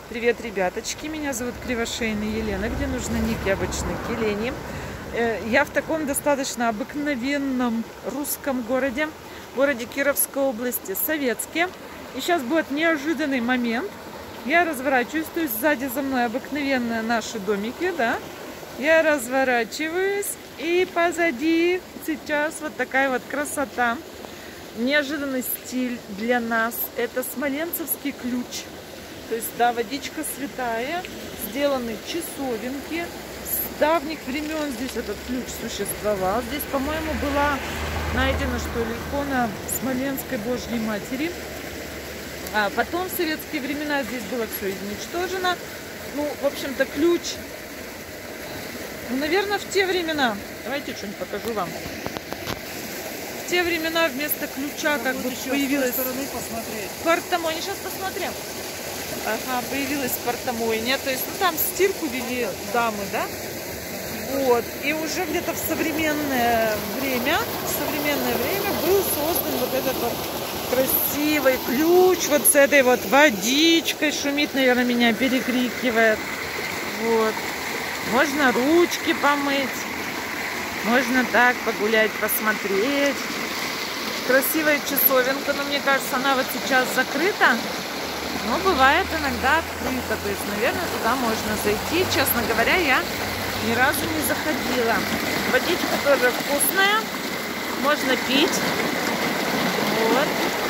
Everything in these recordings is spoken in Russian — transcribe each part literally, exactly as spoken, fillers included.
Привет, ребяточки! Меня зовут Кривошейная Елена, где нужно ник яблочной келени. Я в таком достаточно обыкновенном русском городе, городе Кировской области, Советске. И сейчас будет неожиданный момент. Я разворачиваюсь, то есть сзади за мной обыкновенные наши домики, да. Я разворачиваюсь, и позади сейчас вот такая вот красота. Неожиданный стиль для нас. Это смоленцевский ключ. То есть, да, водичка святая, сделаны часовенки. С давних времен здесь этот ключ существовал. Здесь, по-моему, была найдена, что ли, икона Смоленской Божьей Матери. А потом в советские времена здесь было все изничтожено. Ну, в общем-то, ключ, ну, наверное, в те времена, давайте что-нибудь покажу вам. В те времена вместо ключа как бы появилась портомойня. Сейчас посмотрим. Ага, появилась портомойня. То есть, ну, там стирку вели дамы, да? Вот. И уже где-то в современное время, в современное время был создан вот этот вот красивый ключ вот с этой вот водичкой. Шумит, наверное, меня перекрикивает. Вот. Можно ручки помыть. Можно так погулять, посмотреть. Красивая часовенка, но мне кажется, она вот сейчас закрыта. Но бывает иногда открыто. То есть, наверное, туда можно зайти. Честно говоря, я ни разу не заходила. Водичка тоже вкусная. Можно пить. Вот.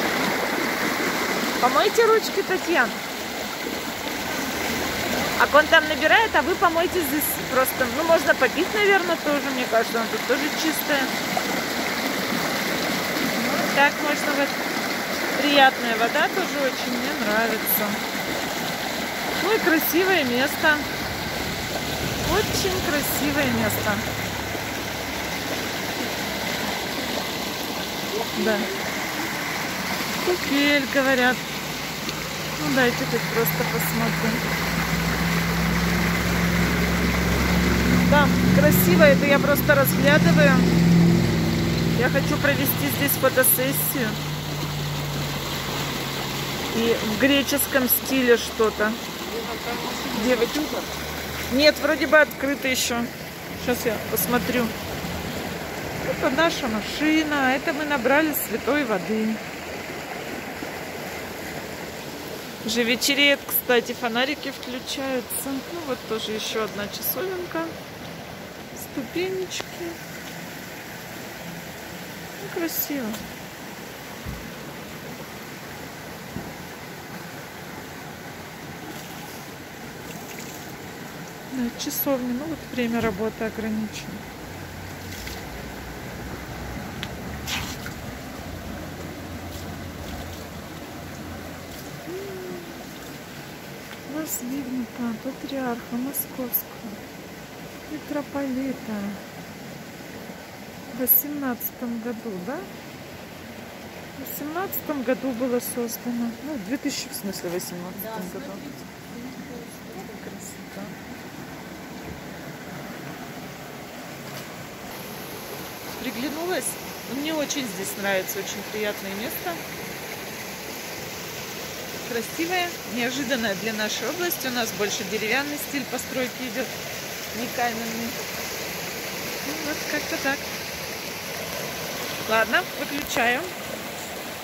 Помойте ручки, Татьяна. А он там набирает, а вы помойте здесь просто. Ну, можно попить, наверное, тоже. Мне кажется, она тут тоже чистая. Ну, так можно вот. Приятная вода тоже очень мне нравится. Ну и красивое место. Очень красивое место. Да. Купель, говорят. Ну дайте хоть просто посмотрим. Да, красиво. Это я просто разглядываю. Я хочу провести здесь фотосессию. И в греческом стиле что-то. Девочка. Нет, вроде бы открыто еще. Сейчас я посмотрю. Это наша машина. Это мы набрали святой воды. Уже вечереет, кстати, фонарики включаются. Ну вот тоже еще одна часовенка. Ступенечки. Ну, красиво. Да, часовня, ну вот время работы ограничено. Воздвигнута патриарха Московского митрополита в восемнадцатом году, да? В восемнадцатом году было создано. Ну, в две тысячи, в смысле, восемнадцатом да, году. Красота. Приглянулась. Мне очень здесь нравится, очень приятное место. Красивое, неожиданное для нашей области. У нас больше деревянный стиль постройки идет, не каменный. Ну, вот как-то так. Ладно, выключаю.